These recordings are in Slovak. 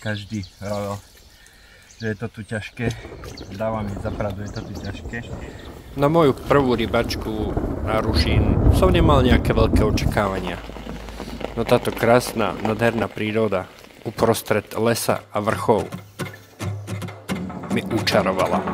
každý, že je to tu ťažké. Dávam mi zapravdu, je to tu ťažké. Na moju prvú rybačku na Ružín som nemal nejaké veľké očakávania. No táto krásna, nádherná príroda uprostred lesa a vrchov mi učarovala.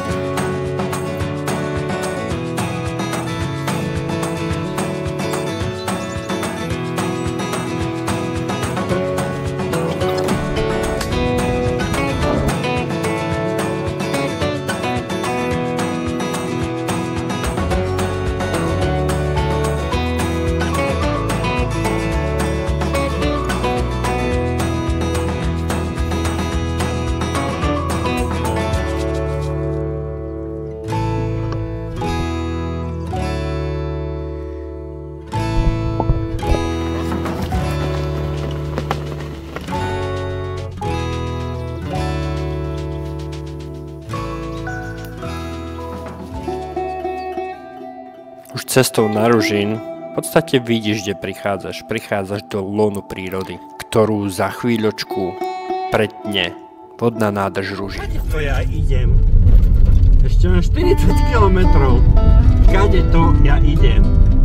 Už cestou na Ružín v podstate vidíš, kde prichádzaš. Prichádzaš do lónu prírody, ktorú za chvíľočku pretne vodná nádrž Ružín. Kade to ja idem? Ešte len 40 km. Kade to ja idem?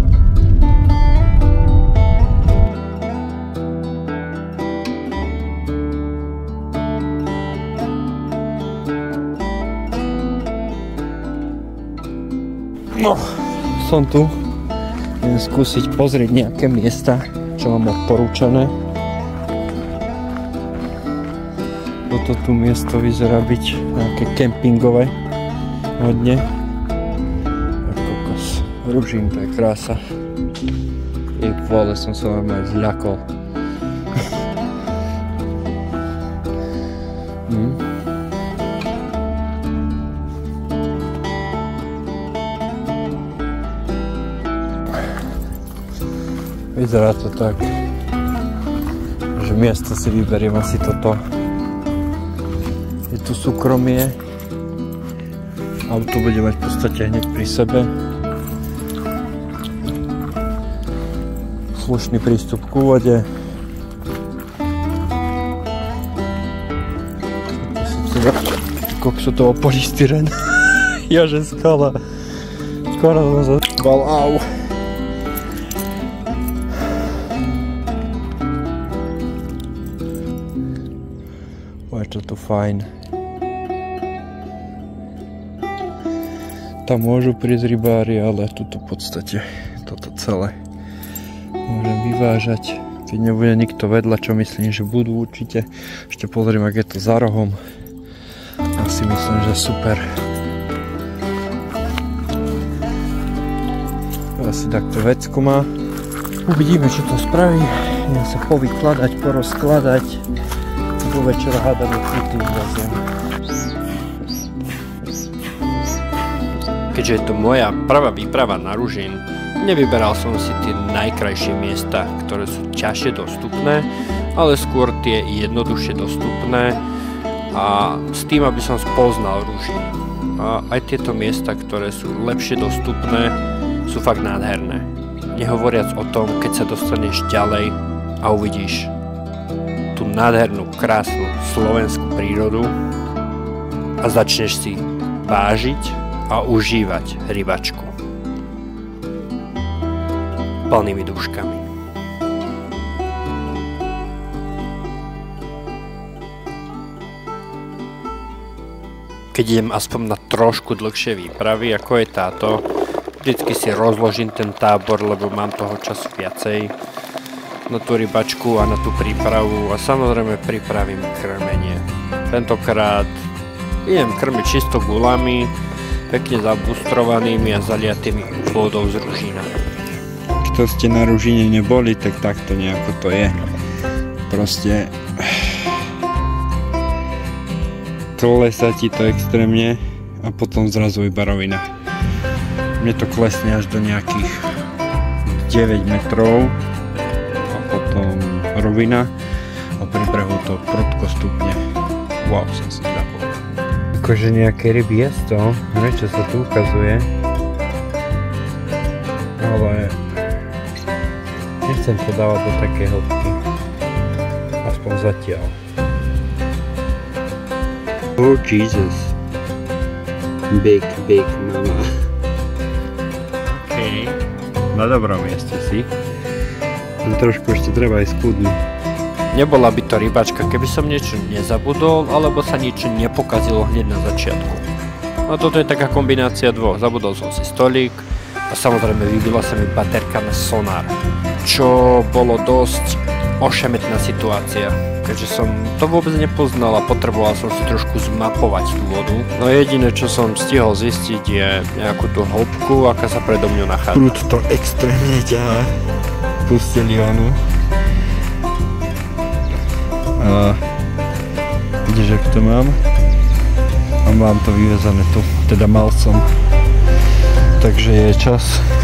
No. Som tu, idem skúsiť pozrieť nejaké miesta, čo mám odporúčané. Toto tu miesto vyzerá byť nejaké kempingové hodne. A kokos, Ružín, to je krása. I vole, som sa normálne zľakol. Vyzerá to tak, že miesto si vyberiem asi toto. Je tu súkromie. Auto bude mať v podstate hneď pri sebe. Slušný prístup k úvode. Kokso toho polystyren. Jaže skala. Skoro som zabal, au. Je to tu fajn. Tam môžu prísť rybári, ale tuto v podstate toto celé môžem vyvážať. Keď nebude nikto vedľa, čo myslím, že budú určite. Ešte pozriem, ak je to za rohom. Asi myslím, že super. Asi takto vecko má. Uvidíme, čo to spraví. Idem sa povykladať, porozkladať. Do večera hádam odkrytým zazem. Keďže je to moja prvá výprava na Ružín, nevyberal som si tie najkrajšie miesta, ktoré sú ťažšie dostupné, ale skôr tie jednoduchšie dostupné a s tým, aby som spoznal Ružín. A aj tieto miesta, ktoré sú lepšie dostupné, sú fakt nádherné. Nehovoriac o tom, keď sa dostaneš ďalej a uvidíš tú nádhernú, krásnu slovenskú prírodu a začneš si vážiť a užívať rybačku plnými dúškami. Keď idem aspoň na trošku dlhšie výpravy, ako je táto, vždycky si rozložím ten tábor, lebo mám toho času viacej na tú rybačku a na tú prípravu a samozrejme pripravím krmenie. Tentokrát idem krmiť čisto gulami, pekne zabustrovanými a zaliatými vodou z Ružína. Kto ste na Ružine neboli, tak takto nejako to je. Proste klesá ti to extrémne a potom zrazu iba rovina. Mne to klesne až do nejakých 9 metrov. Potom rovina a pri brehu to prudko stupne. Wow, som si zapol. Akože nejaké ryby je to, čo sa tu ukazuje. Ale nechcem to dávať do takej hĺbky. Aspoň zatiaľ. Oh Jesus. Big mama. OK. Na dobrom mieste si. Trošku ešte treba aj skudnúť. Nebola by to rybačka, keby som niečo nezabudol, alebo sa niečo nepokazilo hneď na začiatku. No toto je taká kombinácia dvoch. Zabudol som si stolík a samozrejme vybila sa mi baterka na sonár, čo bolo dosť ošemetná situácia, keďže som to vôbec nepoznal a potreboval som si trošku zmapovať tú vodu. No jediné, čo som stihol zistiť, je nejakú tú hĺbku, aká sa predo mňou nachádza. Prúd to extrémne ťahá. Pustili onu. A vidíš, jak to mám? A mám to vyvezané tu, teda mal som. Takže je čas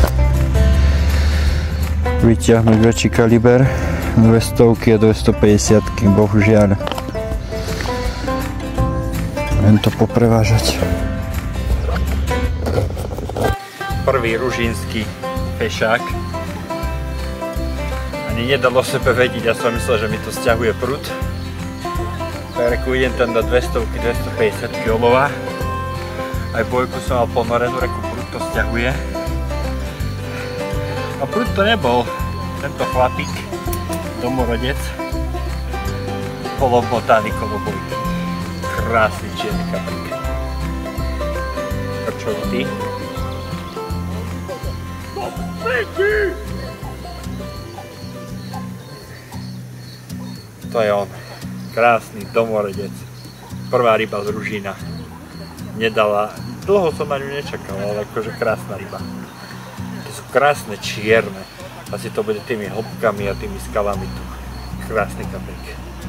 vyťahnuť väčší kaliber, 200 a 250, bohužiaľ. Len to poprevážať. Prvý ružínsky fešák. Ani nedalo sebe vedieť, ja som myslel, že mi to sťahuje prúd. Reku, idem tam do 200-250 olova. Aj bojku som mal ponorenú, reku, prúd to sťahuje. A prúd to nebol. Tento chlapík, domorodec, polobmotaný kolobový. Krásny čierny kaprík. Počovitý. To je on. Krásny domorodec. Prvá ryba z Ružína. Nedala. Dlho som na ňu nečakal, ale akože krásna ryba. To sú krásne čierne. Asi to bude tými hĺbkami a tými skalami tu. Krásny kaprík.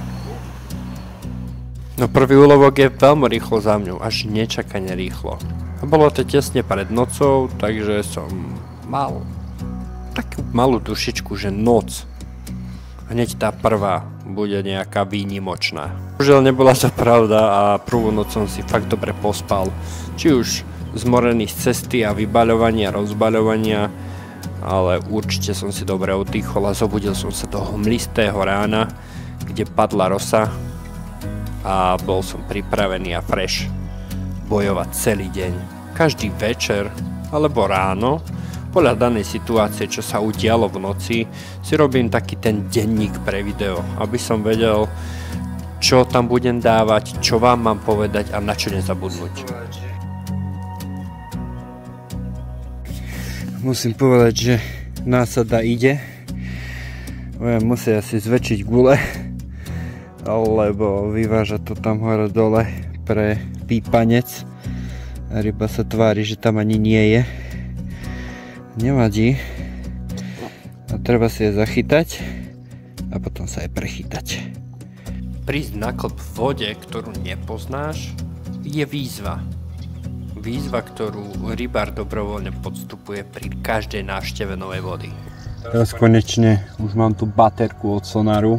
No prvý úlovok je veľmi rýchlo za mňou, až nečakane rýchlo. A bolo to tesne pred nocou, takže som mal takú malú dušičku, že noc. Hneď tá prvá bude nejaká výnimočná. Bohužiaľ nebola to pravda a prvú noc som si fakt dobre pospal. Či už zmorený z cesty a vybaľovania, rozbaľovania, ale určite som si dobre oddychol a zobudil som sa toho mlistého rána, kde padla rosa a bol som pripravený a fresh bojovať celý deň. Každý večer alebo ráno, podľa danej situácie, čo sa udialo v noci, si robím taký ten denník pre video, aby som vedel, čo tam budem dávať, čo vám mám povedať a na čo nezabudnúť. Musím povedať, že násada ide. Musia si zväčšiť gule, lebo vyváža to tam hore dole pre pípanec. A ryba sa tvári, že tam ani nie je. Nevadí. A treba si je zachytať a potom sa aj prechytať. Prísť na klb v vode, ktorú nepoznáš, je výzva. Výzva, ktorú rybár dobrovoľne podstupuje pri každej návšteve novej vody. Teraz konečne už mám tu baterku od Sonaru.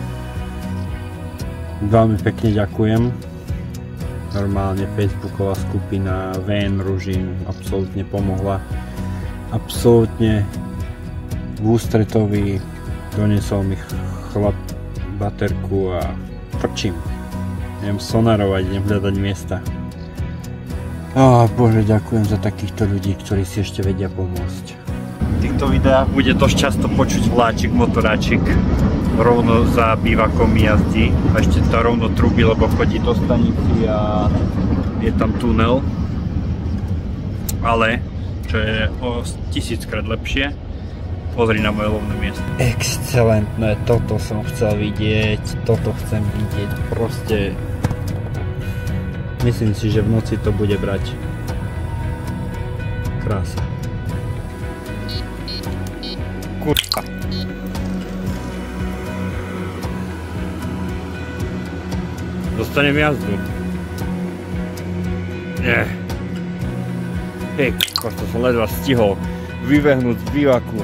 Veľmi pekne ďakujem. Normálne facebooková skupina VN Ružín absolútne pomohla. Absolútne v ústretovi doniesol mi chlap baterku a frčím. Idem sonarovať, idem hľadať miesta. Bože, ďakujem za takýchto ľudí, ktorí si ešte vedia pomôcť. V týchto videách bude dosť často počuť vláčik, motoráčik rovno za bývakom jazdí a ešte to rovno trubí, lebo chodí do stanici a je tam tunel. Ale čo je o 1000-krát lepšie, pozri na moje lovné miesto. Excelentné, toto som chcel vidieť, toto chcem vidieť, proste myslím si, že v noci to bude brať. Krása. Kurva. Dostanem jazdu. Nie. To som ledva stihol vybehnúť z bývaku.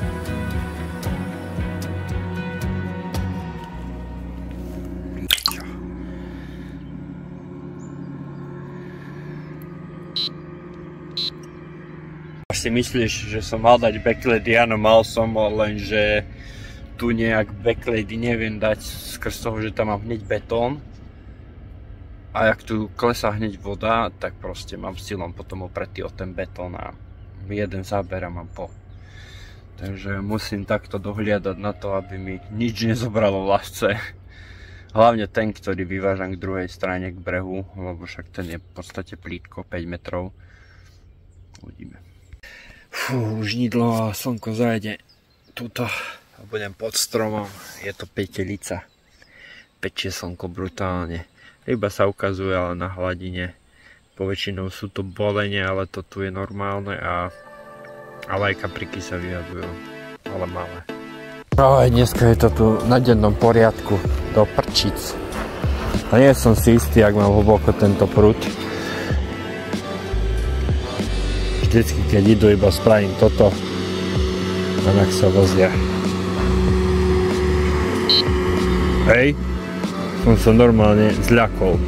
Až si myslíš, že som mal dať backlady, áno, mal som, lenže tu nejak backlady neviem dať skrz toho, že tam mám hneď betón A jak tu klesá hneď voda, tak proste mám silom potom opretý o ten betón a jeden záber a mám po. Takže musím takto dohliadať na to, aby mi nič nezobralo v lasce. Hlavne ten, ktorý vyvážam k druhej strane, k brehu, lebo však ten je v podstate plítko, 5 metrov. Uvidíme. Fú, už nidlo a slnko zajde tuto a budem pod stromom. Je to petelica. Pečie slnko brutálne. Ryba sa ukazuje ale na hladine. Poväčšinou sú to bolenie, ale to tu je normálne a aj kapriky sa vyjadrujú, ale malé. Aj dneska je to tu na dennom poriadku, do prčic. A nie som si istý, ak mám hlboko tento prúd. Vždycky, keď idú, iba spravím toto a tak sa vozia. Hej, som sa normálne zľakol.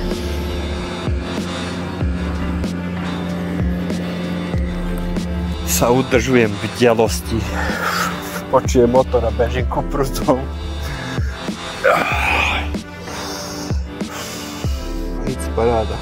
Sa udržujem v bdelosti. Počujem motor a bežím ku prúdom. Nic, paráda.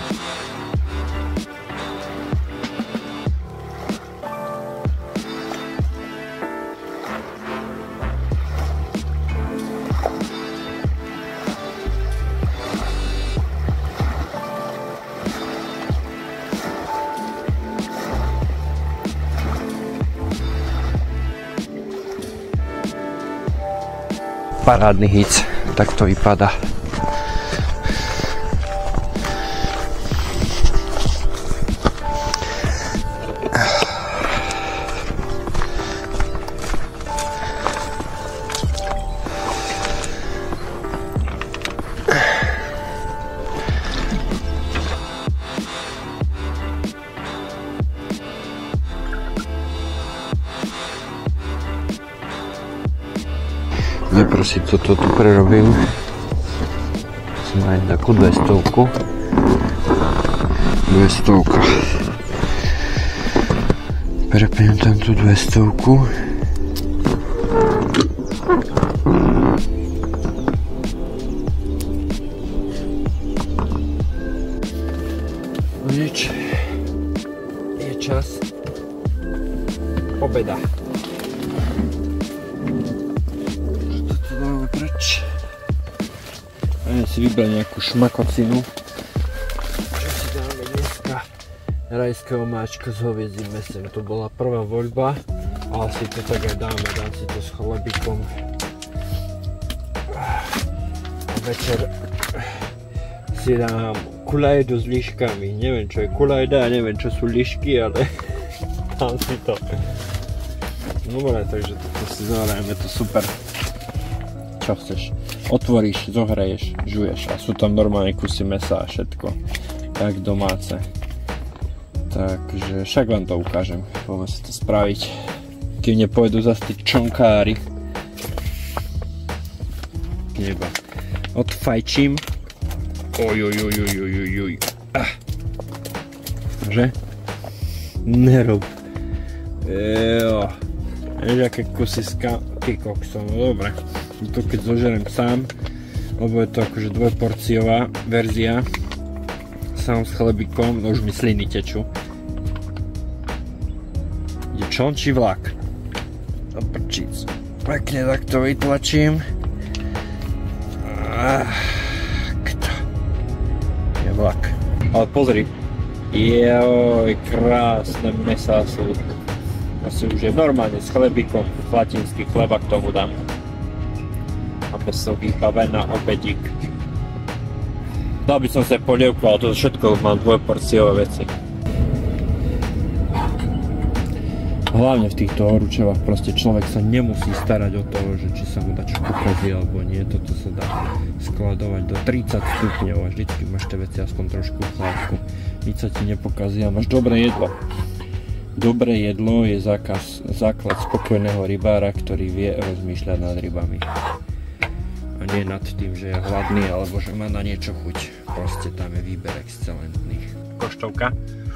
Parádny hit, tak to vypadá. Neprosím, toto tu prerobím. Musím nájsť takú 200. 200. Prepnem tam tú 200. Nič. Je čas obeda. A ja si vybral nejakú šmakocinu. Čo si dáme dneska? Rajské omáčka s hovädzím mäsom. To bola prvá voľba, ale si to tak aj dáme. Dám si to s chlebikom. A večer si dám kulajdu s liškami. Neviem, čo je kulajda, neviem, čo sú lišky, ale dám si to. Dobre, takže toto si zohrajeme, to super. Čo chceš? Otvoríš, zohreješ, žuješ a sú tam normálne kusy mesa a všetko. Tak domáce. Takže však vám to ukážem. Poďme si to spraviť. Keď nepôjdu zase tí čonkári. Neba. Odfajčím. Ojojojojojojoj. Že? Nerob. Jo. Vieš, aké kusy s koksom. No dobre. To keď zožerem sám, lebo je to akože dvojporciová verzia, sám s chlebikom, no už mi sliny tečú. Je čončí vlak. Do prčíc. Pekne takto vytlačím. Kto? Je vlak. Ale pozri. Joj, krásne mesá sú. Asi už je normálne s chlebikom, latinský chleba k tomu dám. Meso vybavené na obedík. Dal by som sa polievku, ale to všetko mám dvojporciové veci. Hlavne v týchto horúčavách proste človek sa nemusí starať o to, že či sa mu dačo pokazí alebo nie. Toto sa dá skladovať do 30 stupňov a vždycky máš tie veci aspoň trošku v chládku. Nič sa ti nepokazí a máš dobré jedlo. Dobré jedlo je základ spokojného rybára, ktorý vie rozmýšľať nad rybami. A nie nad tým, že je hladný, alebo že má na niečo chuť. Proste tam je výber excelentný. Koštovka.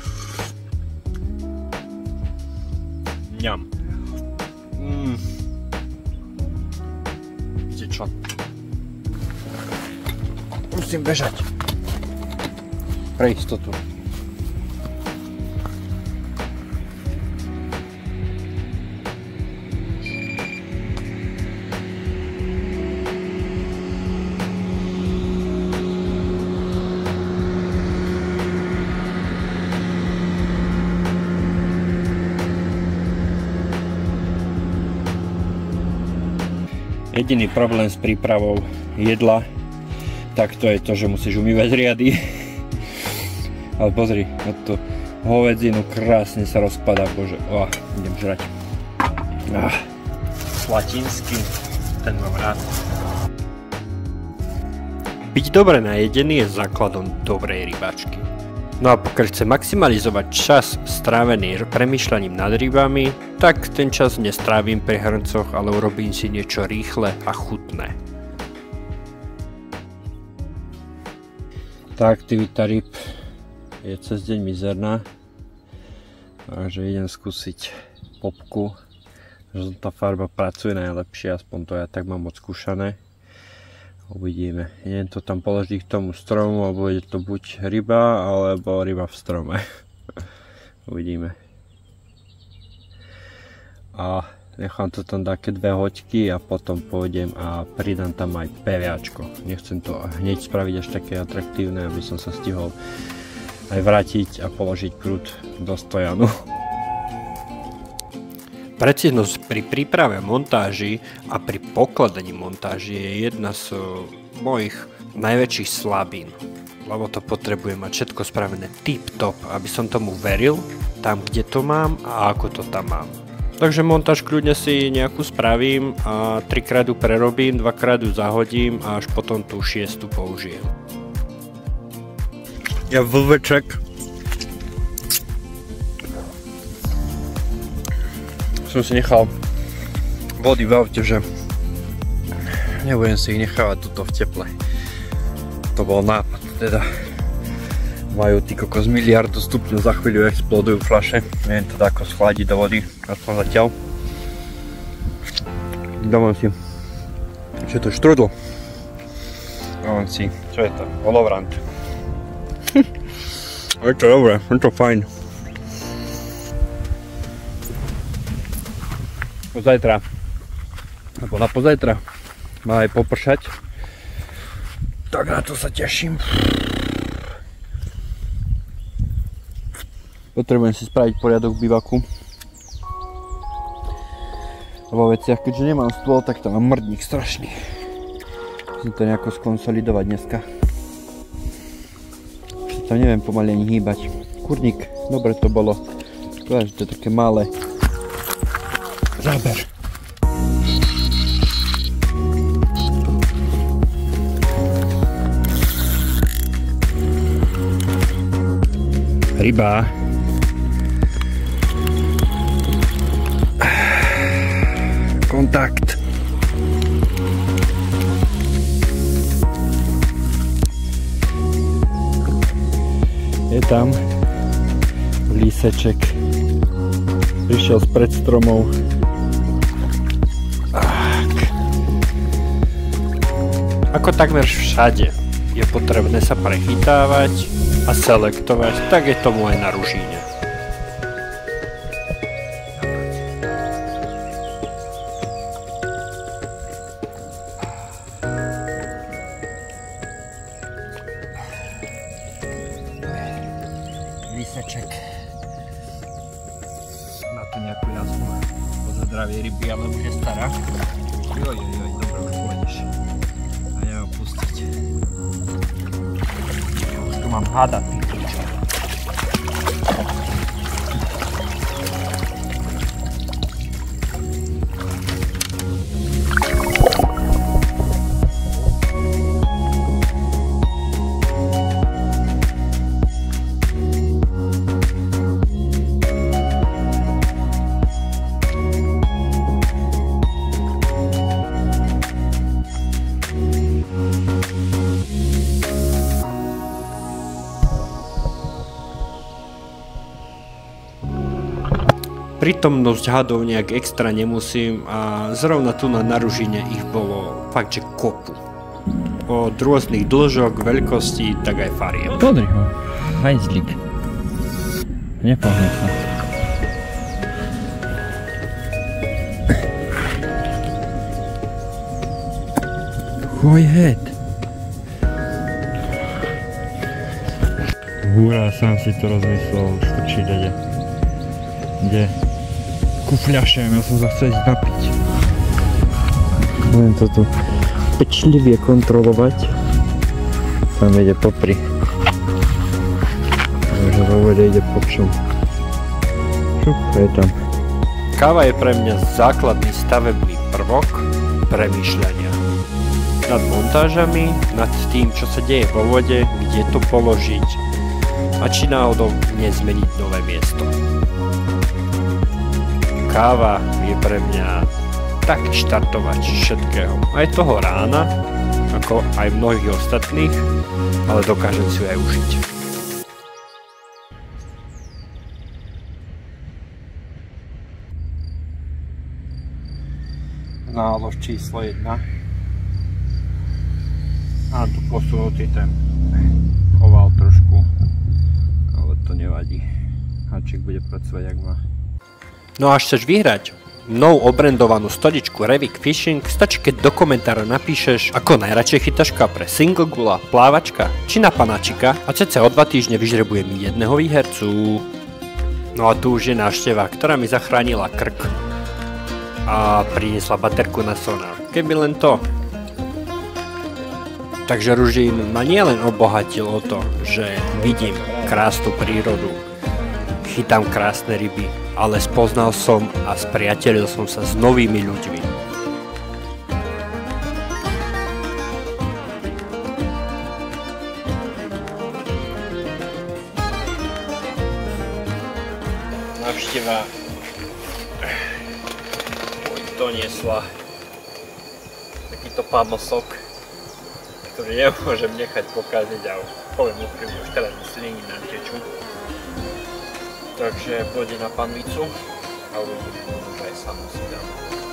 Ňam. Viete čo? Musím bežať. pre istotu. Jediný problém s prípravou jedla, tak to je to, že musíš umývať riady. Ale pozri, na tú hovedzinu krásne sa rozpadá, bože, idem žrať. Slatinský, ten mám rád. Byť dobre najedený je základom dobrej rybačky. No a pokiaľ chce maximalizovať čas strávený premýšľaním nad rybami, tak ten čas nestrávim pri hrncoch, ale urobím si niečo rýchle a chutné. Tá aktivita ryb je cez deň mizerná, takže idem skúsiť popku. Žltá farba pracuje najlepšie, aspoň to ja tak mám odskúšané. Uvidíme. Idem to tam položiť k tomu stromu a bude to buď ryba, alebo ryba v strome. Uvidíme. A nechám to tam také 2 hoďky a potom pôjdem a pridám tam aj peviačko. Nechcem to hneď spraviť až také atraktívne, aby som sa stihol aj vrátiť a položiť prúd do stojanu. Precíznosť pri príprave montáži a pri pokladaní montáži je jedna z mojich najväčších slabín, lebo to potrebujem mať všetko spravené tip-top, aby som tomu veril, tam kde to mám a ako to tam mám. Takže montáž kľudne si nejakú spravím a 3-krát ju prerobím, 2-krát ju zahodím a až potom tú 6. použijem. Ja vlveček som si nechal vody v aute, že nebudem si ich nechávať tuto v teple. To bol nápad, teda majú tí kokos miliardu stupňov, za chvíľu explodujú fľaše. Neviem to ako schladiť do vody, aspoň zatiaľ. Dávam si, čo je to, štrudl? Dávam si, čo je to, holovrant. Je to dobré, je to fajn. Zajtra, alebo na pozajtra má aj popršať, tak na to sa teším. Potrebujem si spraviť poriadok v bivaku. Vo veciach, keďže nemám stôl, tak tam mám mrdník strašný. Musím to nejako skonsolidovať dneska. Už tam neviem pomaly ani hýbať. Kurník, dobre to bolo. Škoda, že to je také malé. Záber. Ryba. Kontakt. Je tam líseček. Prišiel spred stromov. Ako takmer všade je potrebné sa prechytávať a selektovať, tak je tomu aj na ružíne. Líseček. Má tu nejakú jazvu po zdravie ryby, ale už je stará. Joj, dobre, už pôjdeš. A ja ho pustiť. Už tu mám hada, ty pičo. Prítomnosť hadov nejak extra nemusím a zrovna tu na ružine ich bolo fakt, že kopu. od rôznych dĺžok, veľkostí, tak aj farieb. Podri ho, hajzlik. Nepohne sa. Chuj head. Húra, sám si to rozmyslel, strčí dede. Kde? Ku fľašem, ja som sa chcel ísť napiť. Len to tu pečlivie kontrolovať. Tam ide popri. Takže vo vode ide po čom. Šup, je tam. Káva je pre mňa základný stavebný prvok premýšľania. Nad montážami, nad tým, čo sa deje vo vode, kde to položiť a či náhodou nezmeniť nové miesto. Káva je pre mňa taký štartovač všetkého. Aj toho rána, ako aj mnohých ostatných, ale dokážem si ju aj užiť. Nálož číslo 1. A tu posunutý ten oval trošku, ale to nevadí. Háčik bude pracovať jak má. No a až chceš vyhrať mnou obrandovanú stoličku Revik Fishing, stačí keď do komentára napíšeš, ako najradšej chytáš kapre, single gula, plávačka či na panáčika a cca o 2 týždne vyžrebujem jedného výhercu. No a tu už je návšteva, ktorá mi zachránila krk a priniesla baterku na sonár. Keby len to. Takže Ružín ma nielen obohatil o to, že vidím krásnu prírodu, chytám krásne ryby, ale spoznal som a spriatelil som sa s novými ľuďmi. Návšteva doniesla takýto pamosok, ktorý nemôžem nechať pokaziť a poviem úprimne, už teraz mi sliny nám tečú. Takže pôjde na panvicu a uvidím, že aj sám si dám.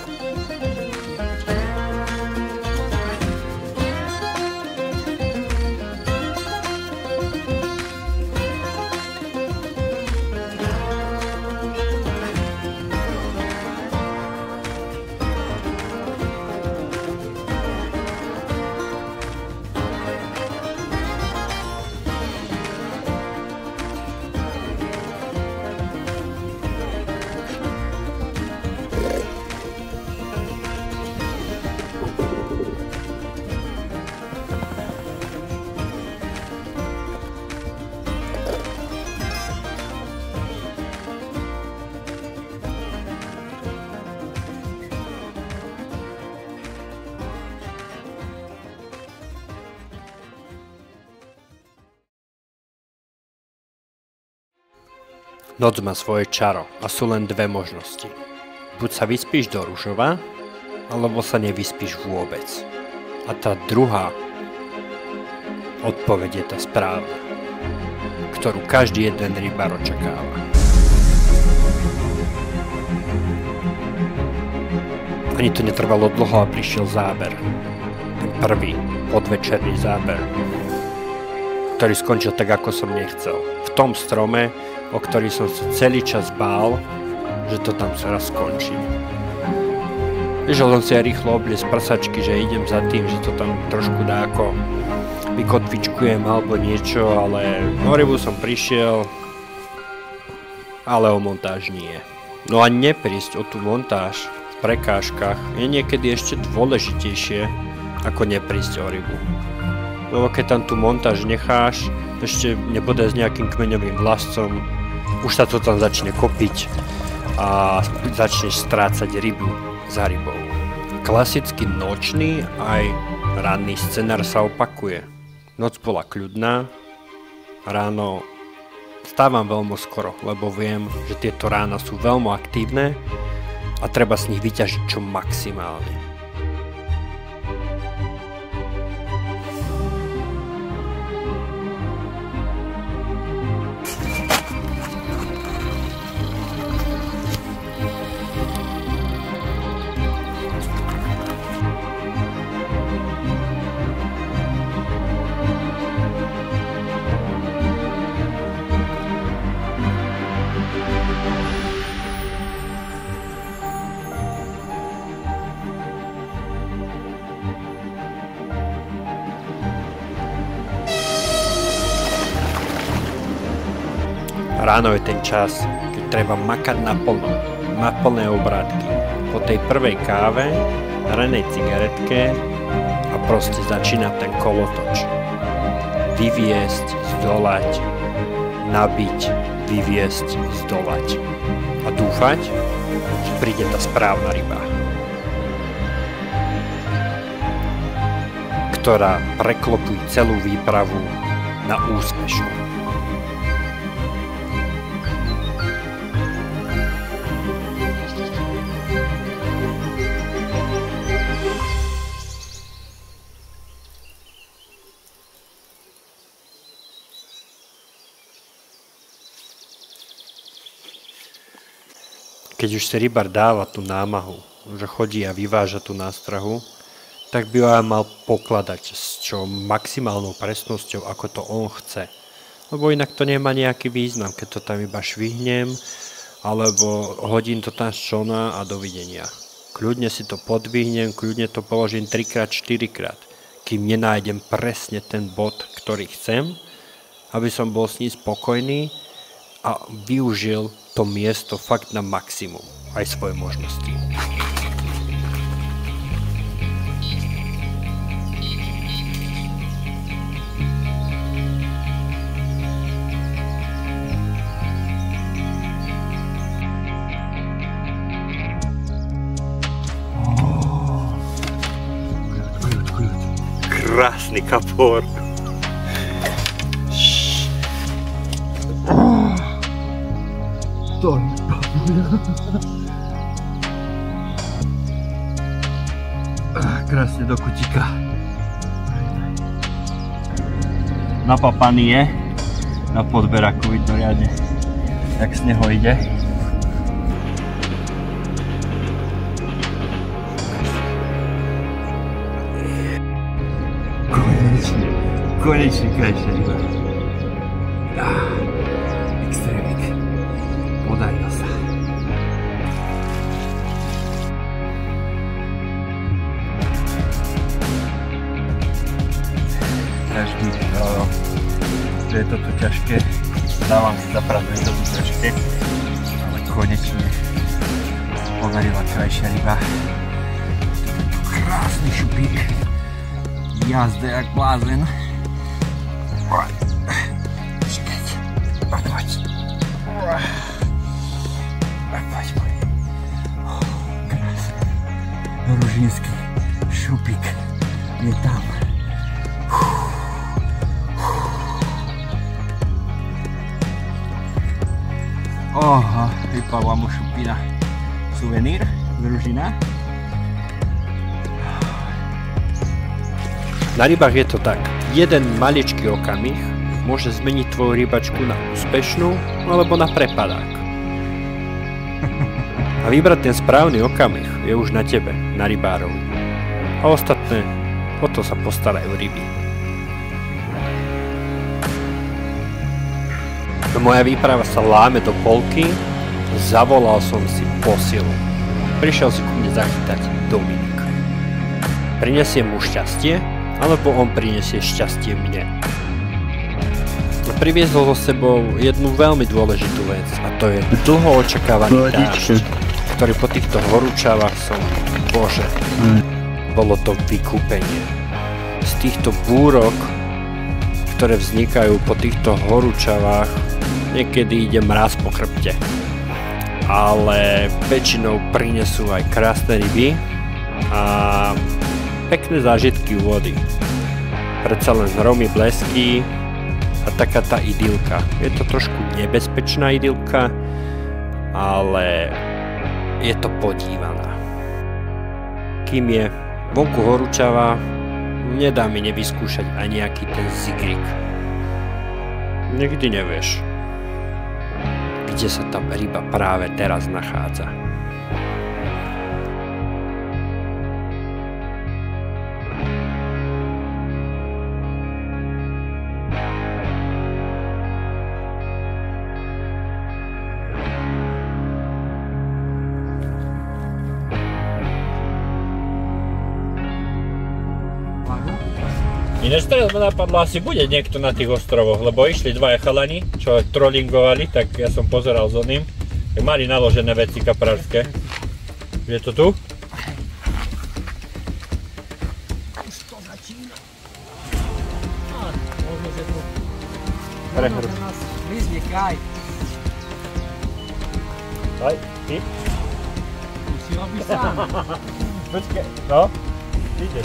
Noc má svoje čaro a sú len dve možnosti. Buď sa vyspíš do Ružova, alebo sa nevyspíš vôbec. A tá druhá odpoveď je tá správna, ktorú každý jeden rybár očakáva. Ani to netrvalo dlho a prišiel záber. Ten prvý podvečerný záber, ktorý skončil tak, ako som nechcel. V tom strome, o ktorý som sa celý čas bál, že to tam sa raz skončí. Vyšiel som si aj rýchlo obliecť prsačky, že idem za tým, že to tam trošku dáko vykotvičkujem alebo niečo, ale o rybu som prišiel, ale o montáž nie. No a neprísť o tú montáž v prekážkach je niekedy ešte dôležitejšie, ako neprísť o rybu. Lebo keď tam tú montáž necháš, ešte nebude s nejakým kmeňovým vlascom, už sa to tam začne kopiť a začneš strácať rybu za rybou. Klasicky nočný aj ranný scenár sa opakuje. Noc bola kľudná, ráno stávam veľmi skoro, lebo viem, že tieto rána sú veľmi aktívne a treba z nich vyťažiť čo maximálne. Ráno je ten čas, keď treba makať naplno, na plné obrátky. Po tej prvej káve, ranej cigaretke a proste začína ten kolotoč. Vyviesť, zdolať, nabiť, vyviesť, zdolať. A dúfať, že príde tá správna ryba, ktorá preklopuje celú výpravu na úspešnú. Keď už si rybár dáva tú námahu, že chodí a vyváža tú nástrahu, tak by ho aj mal pokladať s čo maximálnou presnosťou, ako to on chce. Lebo inak to nemá nejaký význam, keď to tam iba švihnem, alebo hodím to tam z člna a dovidenia. Kľudne si to podvihnem, kľudne to položím 3x, 4x, kým nenájdem presne ten bod, ktorý chcem, aby som bol s ním spokojný a využil to miesto fakt na maximum, aj svoje možnosti. Krásny kapor. To krásne do kutíka. Napapaný je. Na podberaku vidno riadne, jak z neho ide. Konečne krajšia ryba. Extrémik. Podarilo sa. Každý, že je toto ťažké, dávam si zapravdu, je to ťažké, ale konečne podarila krajšia ryba. Krásny šupík, jazde jak blázen. Počkať, poď. Krásne. Ružinský šupík je tam. Oha, vypadla mu šupina. Suvenír z Ružina. Na rybách je to tak. Jeden maličký okamih môže zmeniť tvoju rybačku na úspešnú alebo na prepadák. A vybrať ten správny okamih je už na tebe, na rybárovi. A ostatné, o to sa postarajú ryby. Moja výprava sa láme do polky, zavolal som si posilu. Prišiel si ku mne zachytať Dominik. Prinesiem mu šťastie, alebo on prinesie šťastie mne. Priviezol so sebou jednu veľmi dôležitú vec, a to je dlho očakávaný dážď, ktorý po týchto horúčavách bože, bolo to vykúpenie. Z týchto búrok, ktoré vznikajú po týchto horúčavách, niekedy ide mráz po chrbte. Ale väčšinou prinesú aj krásne ryby a pekné zážitky u vody. Predsa len hromy, blesky a taká tá idylka. Je to trošku nebezpečná idylka, ale je to podívaná. Kým je vonku horúčava, nedá mi nevyskúšať ani nejaký ten zigrik. Nikdy nevieš, kde sa tá ryba práve teraz nachádza. Ináč teraz ma napadlo, asi bude niekto na tých ostrovoch, lebo išli dvaja chalani, čo trollingovali, tak ja som pozeral s oným. Tak mali naložené veci kaprárske. Je to tu? Už to začína. Možno, že to... Prehrú. Možno, že nás blízne kraj. Aj, ty? Tu si robíš sám. Počkej, no, ideš.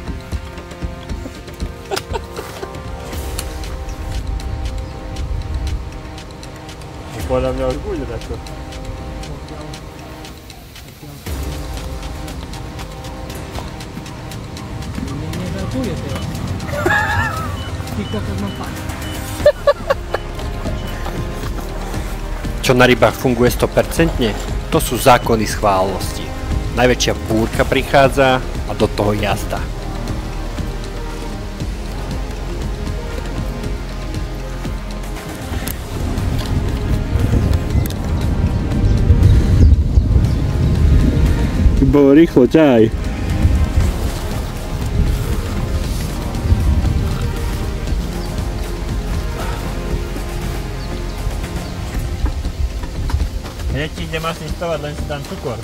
Podľa mňa už bude takto. Nevertuje teraz. Ty kokos mám fakt. Čo na rybách funguje 100%? To sú zákony schválnosti. Najväčšia búrka prichádza a do toho jazda. Bolo rýchlo, ťahaj. Hneď ti idem asistovať, len si dám cukor.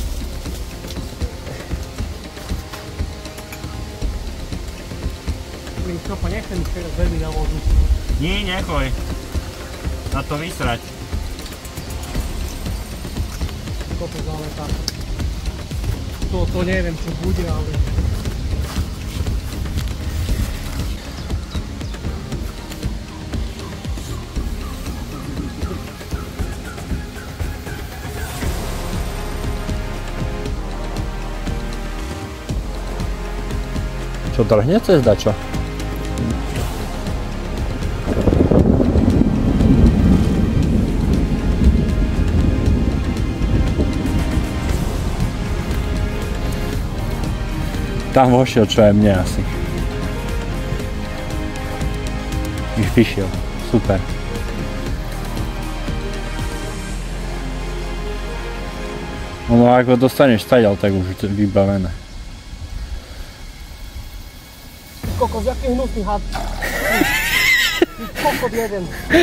Stopa, nechcem ich teraz veľmi na vodu. Nie, nechoj. Na to vysrať. Kokos, ale tak. To neviem, čo bude, ale... Čo, trhne cez dačo? Tam vošiel, čo aj mne asi. Už vyšiel. Super. No ak ho dostaneš stadiaľ, tak už je vybavené. Kokos, jaký hnusný had. Ty kokos jeden.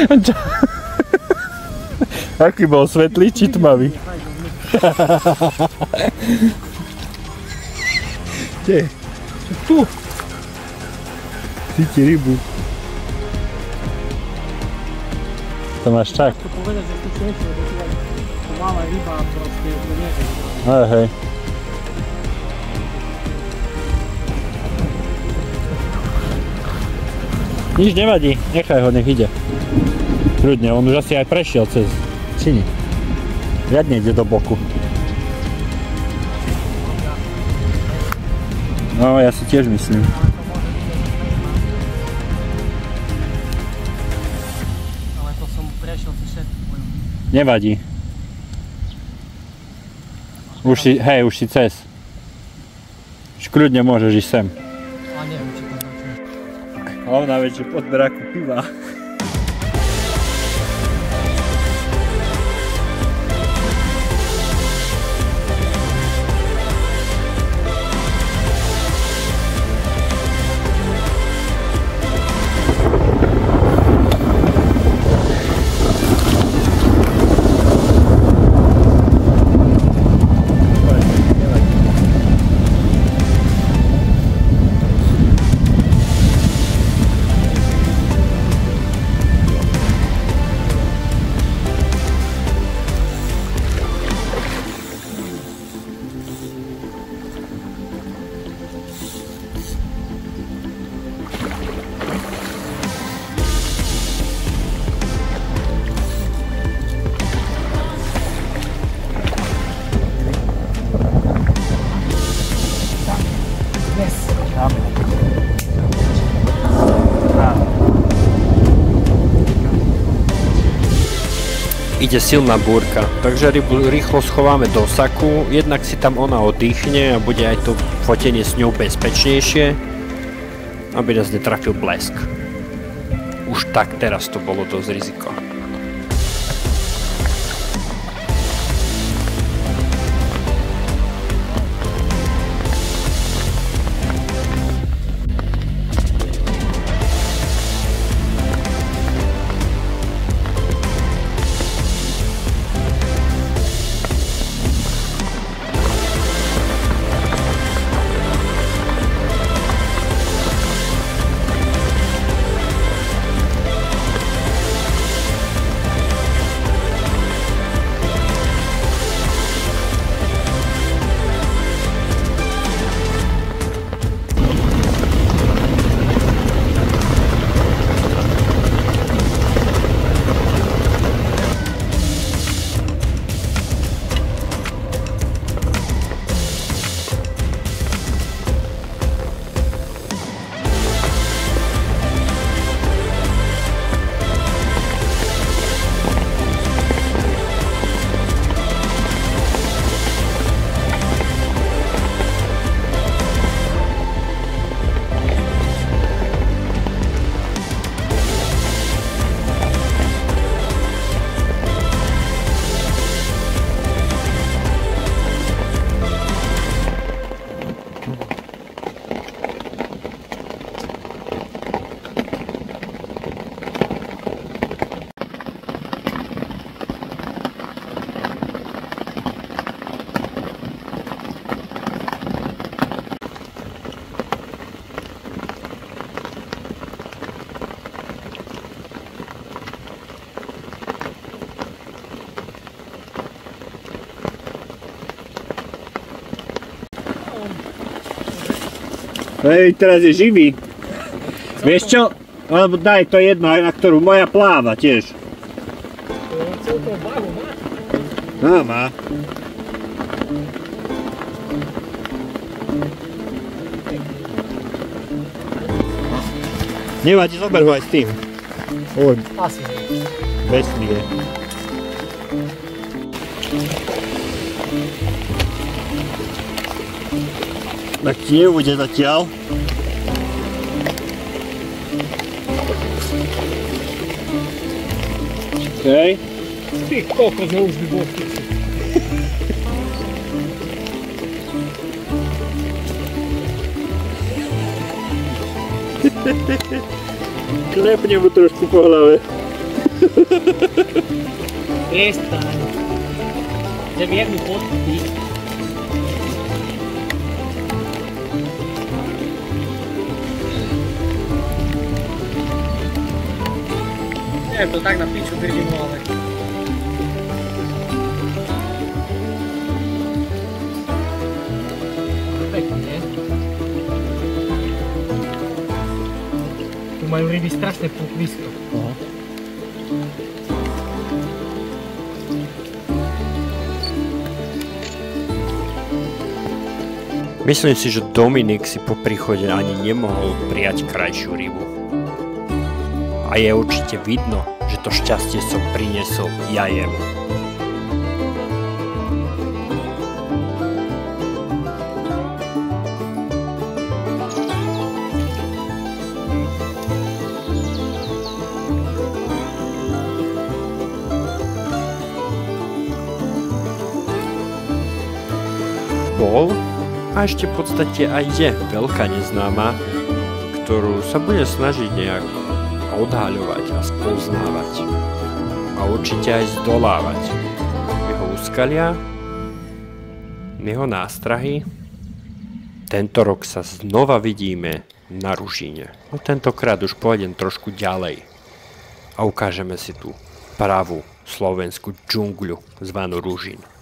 Aký bol, svetlý či tmavý? Kde? Tu! Cíti rybu. To máš tak? To povedať, že tu všetko, lebo tu malá ryba proste, to neviem. Hej. Nič nevadí, nechaj ho, nech ide. Ľudne, on už asi aj prešiel cez činy. Riadne ide do boku. No, ja si tiež myslím. Ale to som prešiel si všetko. Nevadí. Už si cez. Už kľudne môžeš ísť sem. A neviem, či to začne. Hlavná vec, že pod braku piva. Ide silná búrka, takže rybu rýchlo schováme do saku, jednak si tam ona oddychne a bude aj to fotenie s ňou bezpečnejšie, aby nás netrafil blesk. Už tak teraz to bolo dosť riziko. Hej, teraz je živý. Vieš čo? Alebo daj to jedno, na ktorú moja pláva tiež. Celkom váhu má. No, má. Nevadí, zober ho aj s tým. Oj, Asi. vesmíre. Tak ti nebude zatiaľ. Okej. Ty kokos, no už by bol v piči. Klepne mu trošku po hlave. Prestaň. Idem jednu podpiť. Neviem, to tak na piču držím v hlave. Pekne, nie? Tu majú ryby strašné pukvisko. Myslím si, že Dominik si po príchode ani nemohol prijať krajšiu rybu. A je určite vidno, že to šťastie som priniesol ja jemu. Bol a ešte v podstate aj je veľká neznáma, ktorú sa bude snažiť nejak odhaľovať a spoznávať a určite aj zdolávať jeho úskalia, jeho nástrahy. Tento rok sa znova vidíme na Ružine. No tentokrát už pôjdem trošku ďalej a ukážeme si tú pravú slovenskú džungľu zvanú Ružin.